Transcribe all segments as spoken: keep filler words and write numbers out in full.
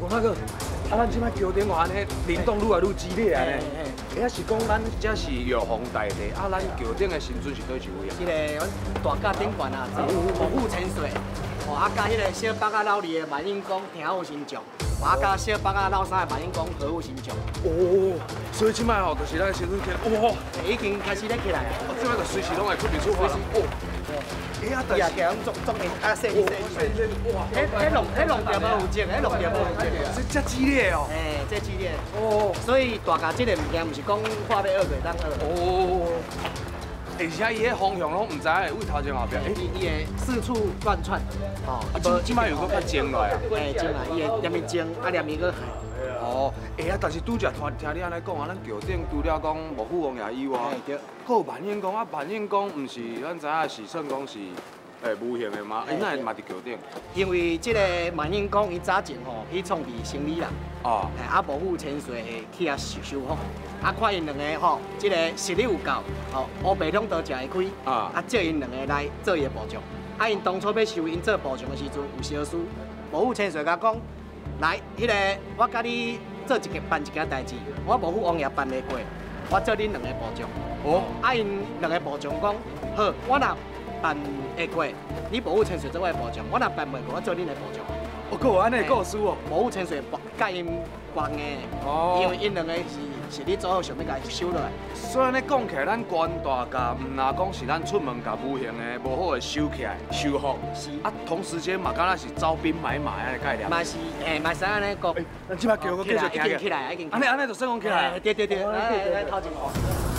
大哥，啊，咱即摆桥顶话安尼灵动愈来愈激烈啊呢。哎，是讲咱这是玉皇大帝，啊，咱桥顶的神尊是倒一位啊？ 这个阮大甲顶悬啊，五虎千岁，哦，啊，甲迄个小北啊老二的万应公天后神将，啊，甲小北啊老三的万应公和虎神将。 哦，所以即摆吼，就是咱的神尊起来，哇， 已经开始咧起来啊。 即摆就随时拢会出面出发啦。哦。 哎呀，但是啊，做做面啊，说说说，哇！迄迄龙迄龙条无有劲，迄龙条无有劲， 这这激烈哦！ 哎，这激烈哦。所以大家这个物件，唔是讲画要二个当二。哦。 而且伊迄方向拢唔知会为头前后壁，哎， 伊伊会四处乱窜。 哦。啊，今今摆有搁较精来啊？ 哎，精来，伊会念面精，啊念面搁海。 哦，哎呀，但是拄则听听你安尼讲啊，咱桥顶除了讲幕府王爷以外， 对， 还有万应公啊，万应公唔是咱知影是算讲是诶无形的嘛，伊哪会嘛伫桥顶？ 因为即个万应公伊早前吼去创治生理啦，哦，啊幕府千岁去遐受受访，啊看因两个吼，即个实力有够，吼乌白两道食会开，啊啊叫因两个来做伊的部长，啊因当初要收因做部长的时阵有小事，幕府千岁甲讲。 来，迄个我甲你做一件办一件代志，我幕府王爷办袂过，我做恁两个部长。哦，啊因两个部长讲，好，我若办会过，你幕府千岁做我的部长；我若办袂过，我做恁的部长。 哦，够安尼够输哦。 幕府千岁甲因关的，哦，因为因两个是是你做好想要甲伊收落来。 所以安尼讲起来，咱官大家唔若讲是咱出门甲无形的无好的收起来收服，是啊，同时间嘛，敢若是招兵买马安尼概念。嘛是，诶，嘛是安尼讲。 咱即摆叫我继续行起来，起来，已经。 安尼安尼就算讲起来。 对对对，来来来，头前看。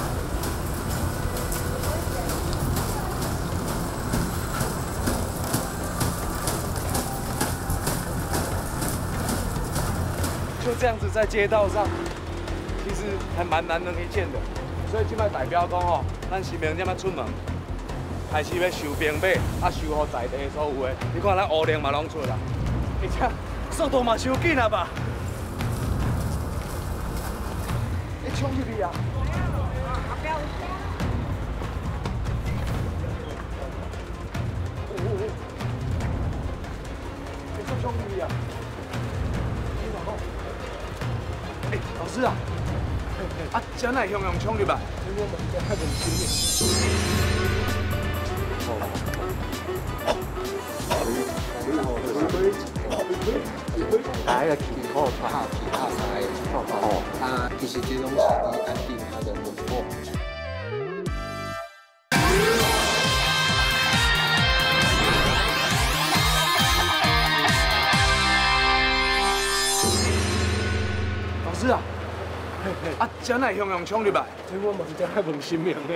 就这样子在街道上，其实还蛮难能一见的。所以即摆代表讲吼，咱新民这摆出门，开始要收兵马，啊收好在地所有的。你看咱乌灵嘛拢出啦，而且速度嘛收紧啊吧？你冲入去啊！你做冲入去啊！ 哎，老师啊，啊，真系向向冲入来，我们在太文心打一个气泡怕其他来泡泡哦，啊，其实这种是以安定它的轮廓。 老师啊，啊，真系向向冲入来， 这我嘛是在太问心命呢。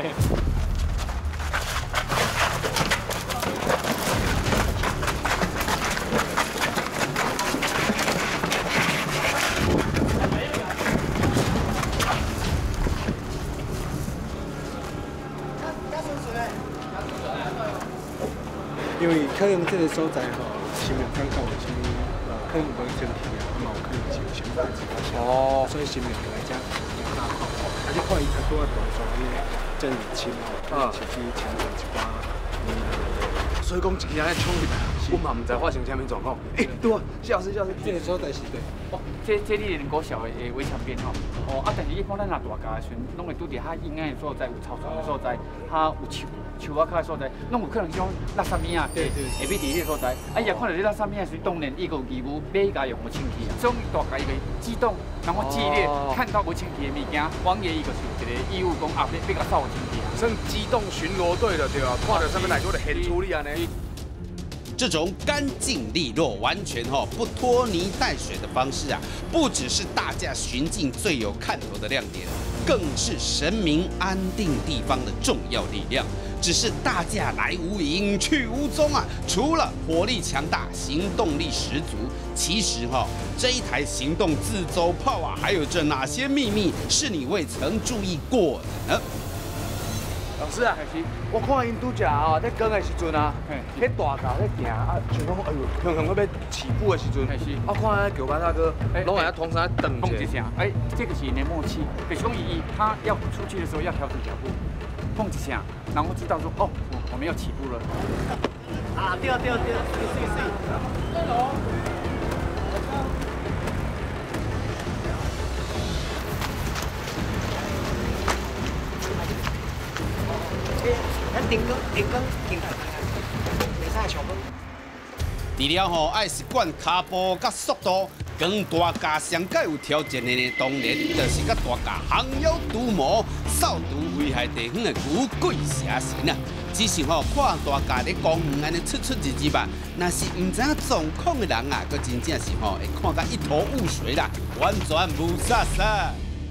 因为可能这个所在吼，新命刚到什么，呃，可能无整体啊，嘛有可能是有什么代志发生。哦，所以新命来讲，大炮，而且看伊太多动作，伊真年轻哦，其实前面一寡，嗯， 所以讲一个人冲入来，我嘛唔知发生什么状况。哎，对啊，谢老师，谢老师， 这个所在是对。 哦，这这你连国小的围墙边吼，哦啊，但是一般咱若大家的时阵，拢会拄伫较阴暗的所在，有草丛的所在，较有树。 树仔骹的所在，拢有可能是种垃圾物啊，对对，下面伫迄个所在，啊，伊也看到你垃圾物的时，当然伊个义务买家用无清气啊，所以大家伊个激动，然后激烈，看到无清气的物件，王爷伊就是有一个义务讲啊，要要甲扫清气啊， 算机动巡逻队了对吧？看到上面来就得很处理啊呢。 这种干净利落、完全哈不拖泥带水的方式啊，不只是大驾巡境最有看头的亮点，更是神明安定地方的重要力量。 只是大驾来无影去无踪啊！除了火力强大、行动力十足，其实哈、哦、这一台行动自走炮啊，还有着哪些秘密是你未曾注意过的呢？ 老师啊，我看因拄只哦，在讲的时阵啊，迄大道在行啊，像讲哎呦，向向要要起步的时阵，我看那九班大哥，拢在同时在等蹦一下，哎，这个是你的默契，就是讲伊他要出去的时候要调整脚步。 碰几下，然后知道说哦，我们要起步了。啊，对对对，对对对。 顶光顶光顶大袂使上光。 除了吼爱习惯脚步甲速度，跟大家上界有挑战的呢，当然就是甲大家降妖除魔、扫除危害地方的牛鬼蛇神啊。只是吼看大家咧公园安尼出出入入吧，若是唔知影状况的人啊，佮真正是吼会看甲一头雾水啦，完全无啥啥。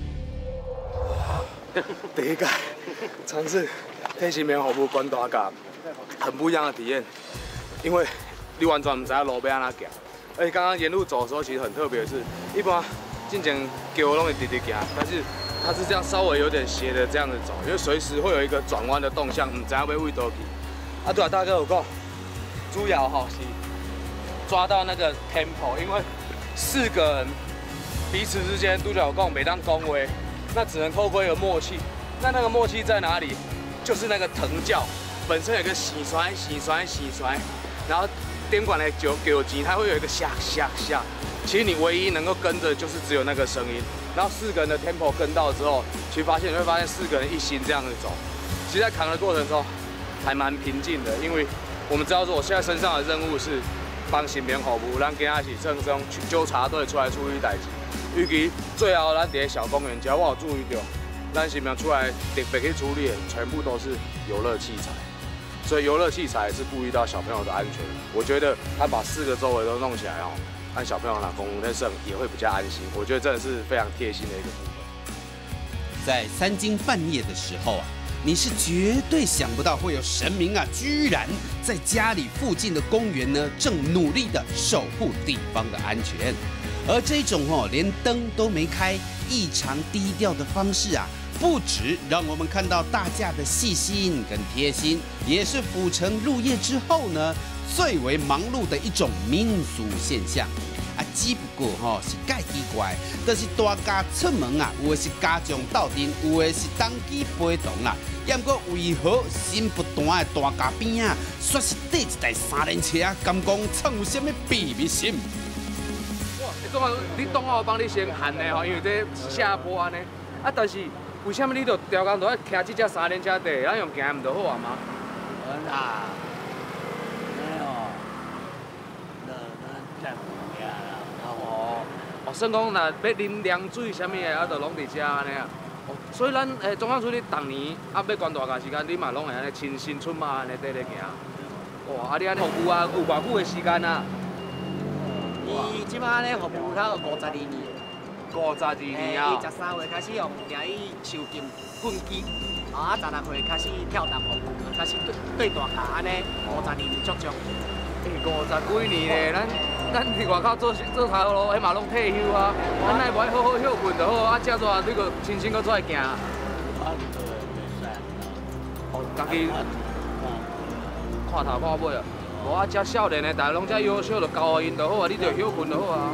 第一届尝试天行棉服务关大甲，很不一样的体验，因为你完全唔知影路要安怎行，而且刚刚沿路走的时候，其实很特别的是，一般进前桥拢会直直行，但是它是这样稍微有点斜的这样子走，因为随时会有一个转弯的动向，唔知影要位倒去。啊，对啊，大哥有讲，主要吼是抓到那个 tempo， 因为四个人彼此之间，拄则有讲每当恭维。那只能透过一个默契，那那个默契在哪里？就是那个藤教本身有一个洗甩、洗甩、洗甩，然后电管的九九级，它会有一个下下下。其实你唯一能够跟着就是只有那个声音，然后四个人的 tempo 跟到之后，其实发现你会发现四个人一心这样子走，其实在扛的过程中还蛮平静的，因为我们知道说我现在身上的任务是帮新民服务，咱今仔是正正纠察队出来处理代志。预计最后咱伫小公园，只要我有注意到，咱新民出来特别去处理的，全部都是游乐器材。所以游乐器材是顾虑到小朋友的安全。我觉得他把四个周围都弄起来哦，让小朋友拿公园在剩也会比较安心。我觉得真的是非常贴心的一个部分。 在三更半夜的时候啊，你是绝对想不到会有神明啊，居然在家里附近的公园呢，正努力的守护地方的安全。而这种哦，连灯都没开、异常低调的方式啊，不止让我们看到大家的细心跟贴心，也是府城入夜之后呢，最为忙碌的一种民俗现象。啊，只不过吼、哦、是介奇怪，就是大家出门啊，有的是家长斗阵，有的是当机陪同啦。也不过为何心不断的大家边啊，却是缀一台三轮车，敢讲藏有什么秘密心？ 总啊，你当我帮你先hand的吼，因为这下坡安尼。啊，但是为什么你着调工都要骑这只三轮车地？咱用行唔就好啊吗？ 啊，没有，那那这样子啦。 哦，哦，算讲若要啉凉水啥物的，啊，就拢伫遮安尼啊。哦，所以咱诶，中央处理逐年啊要关大假时间，你嘛拢会安尼亲身出马安尼缀咧行。哇，啊你安尼服务啊，有偌久的时间啊？ 伊即摆咧服务到五十二年， 五十二年啊！ 伊十三岁开始用掠伊受禁棍击，啊，十六岁开始跳档服务，开始对对大家安尼五十二年足足。 五十几年咧，咱咱伫外口做做头路，迄嘛拢退休啊，咱奈无好好休困就好，啊，遮大你个亲身搁出来行。 啊，对，袂使。 哦，家己看头看尾啊。无啊，遮少年的，大家拢遮优秀，就交互因就好啊，你着休困就好啊。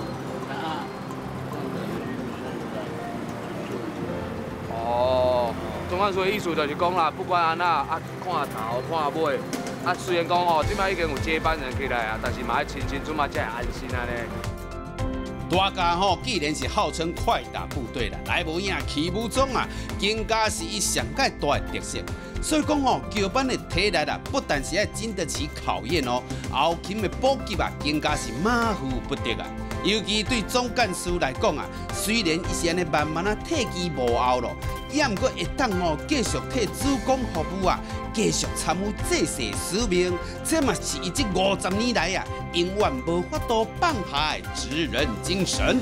哦，中央所以意思就是讲啦，不管安怎啊，看头看尾，啊，虽然讲吼，即摆已经有接班人起来啊，但是嘛要亲身出马才会安心安尼。 大家吼，既然是号称快打部队啦，来无影去无踪啊，更加是伊上界大的特色。所以讲吼，桥班的体力啊，不但是要经得起考验哦，后勤的补给啊，更加是马虎不得啊。尤其对总干事来讲啊，虽然伊是安尼慢慢啊退居幕后咯，也毋过会当吼继续替主公服务啊，继续参与这些使命，这嘛是伊这五十年来啊，永远无法度放下的职人精神。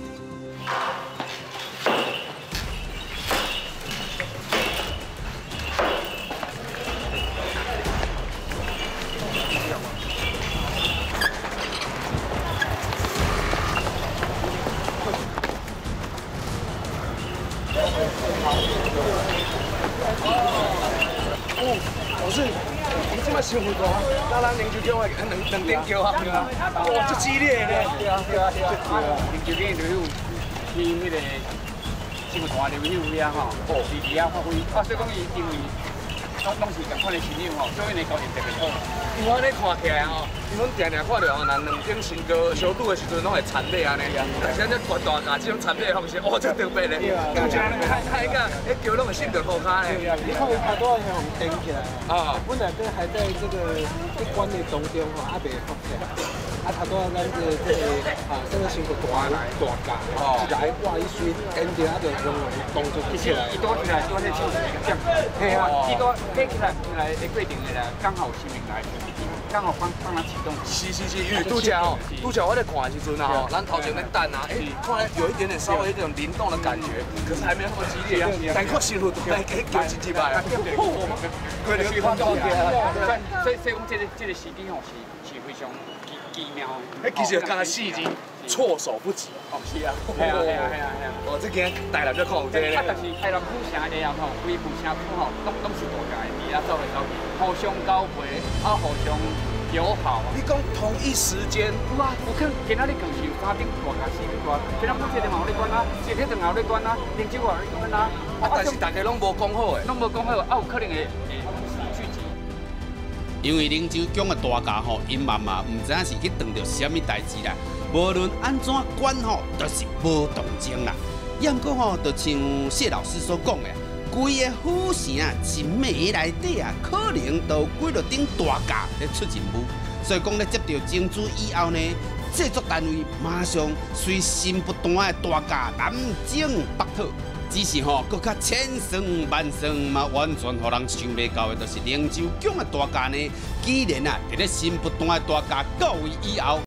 老师，你这么辛苦多，那咱篮球叫我两两点球啊，哇，足激烈的。对啊，对啊，对啊。 篮球队就有去迄个新大流迄有遐吼，是伫遐发挥。啊，所以讲伊因为拢拢是共款的亲友吼，所以呢交情特别好。 我咧看起来吼， 因为阮定定看到哦，人两顶身高相拄的时阵，拢会缠尾安尼。但是咱大大架这种缠尾的方式，哦，这特别嘞。而且海海个，迄桥拢会伸到裤骹嘞。 你看有好多人红顶起来。啊。本来都还在这个一关的当中吼，还未发起来。啊，头多咱这这个啊，这个身躯大大架，一来哇一水，跟着啊就用动作起来。 伊多起来，多起手是这样。嘿啊，伊多起来起来会规定的啦，刚好新明来，刚好帮帮他启动。 是是是，因为拄则哦，拄则我在看的时阵啊，咱头前在等啊，哎，看来有一点点稍微一种灵动的感觉，可是还没有那么激烈啊。但看心路哎，给叫一几摆啊。 规个水花高起来，所以所以讲这个这个时机吼是是非常。奇妙， 迄其实刚刚四字措手不及。 哦，是啊，系啊，系啊，系啊，系啊。 哦，这间台南就看有这个。 啊，但是台南府城的后吼，规府城府吼，拢拢是大家的，而走来走去，互相交陪，啊，互相友好。 你讲同一时间？ 有啊，有可能今仔日更是有三顶大架、四顶大，今仔府这个嘛有咧管啊，这个等下有咧管啊，林州也有咧管啊。 啊，但是大家拢无讲好诶。 拢无讲好，啊，有可能会会聚集。 因为灵州宫的大架吼，因妈妈唔知影是去撞到什么代志啦。无论安怎管吼，都是无动静啦。要过吼，就像谢老师所讲的，规个府城一暝内底啊，可能都有几落顶大架咧出任务。所以讲咧接到争取以后呢，制作单位马上随心不断的大架南征北讨。只是吼，搁较千算万算嘛，完全互人想袂到的，就是灵州宫的大架呢，既然啊，伫咧心不断的大架到位以后。